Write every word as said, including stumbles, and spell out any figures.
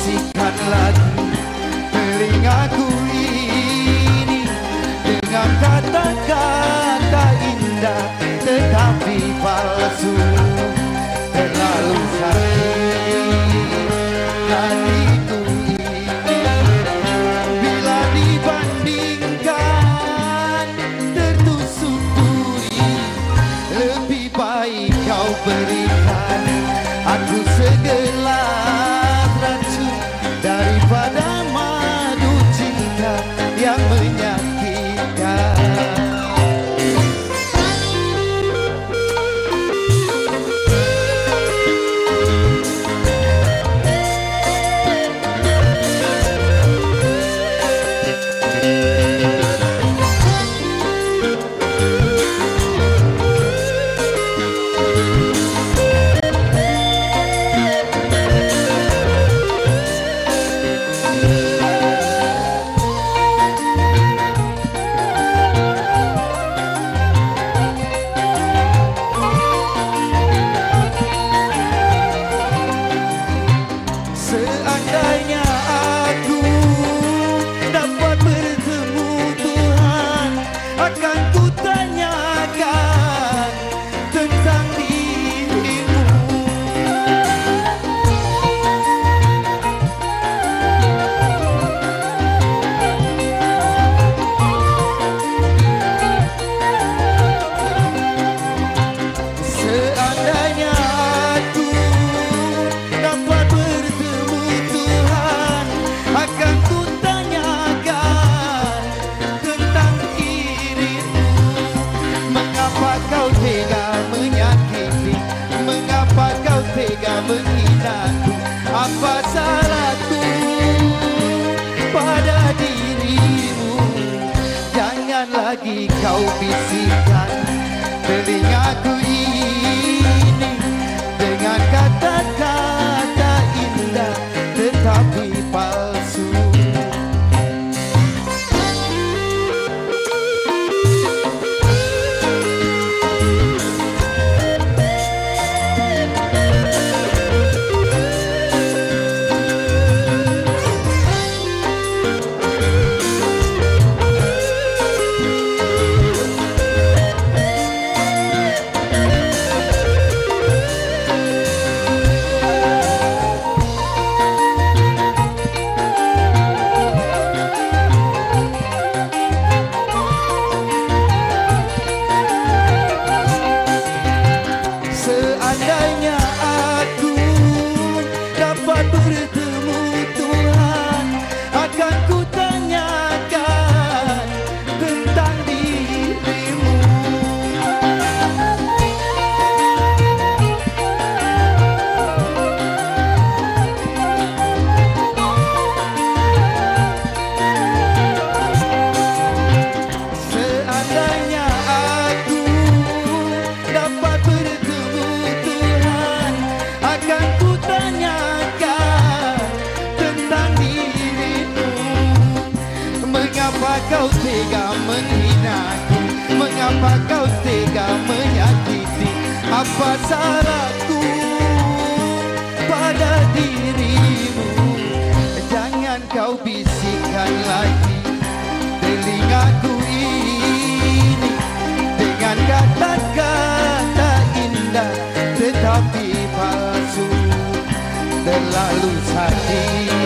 bisikkan lagi telingaku ini dengan kata-kata indah tetapi palsu. Terlalu sakit hatiku ini bila dibandingkan tertusuk duri. Lebih baik kau berikan aku segelas racun daripada madu cinta yang menyakitkan. Seandainya aku dapat bertemu Tuhan, akan ku tanyakan tentang dirimu. Seandainya aku dapat bertemu Tuhan, akan ku tanyakan tentang dirimu. Mengapa kau tega menyakiti? Mengapa kau tega menghinaku? Apa salahku pada dirimu? Jangan lagi kau bisikkan telingaku ini dengan kata-kata indah tetapi palsu. Seandainya aku dapat bertemu Tuhan, akan ku tanyakan tentang dirimu. Seandainya aku dapat bertemu Tuhan, akan ku tanyakan tentang dirimu. Mengapa kau tega menghinaku? Mengapa kau tega menyakiti? Apa salahku pada dirimu? Jangan kau bisikkan lagi telingaku ini dengan kata-kata indah tetapi palsu. Terlalu sakit